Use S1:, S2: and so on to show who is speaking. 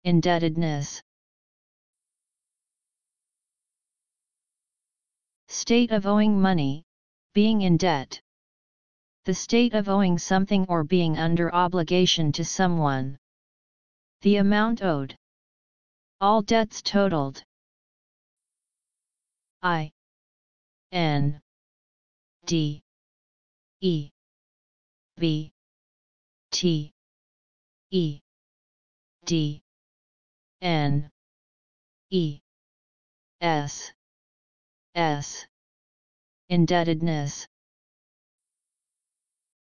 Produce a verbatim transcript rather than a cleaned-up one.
S1: Indebtedness. State of owing money, being in debt. The state of owing something or being under obligation to someone. The amount owed. All debts totaled. I N D E B T E D N E S S. Indebtedness.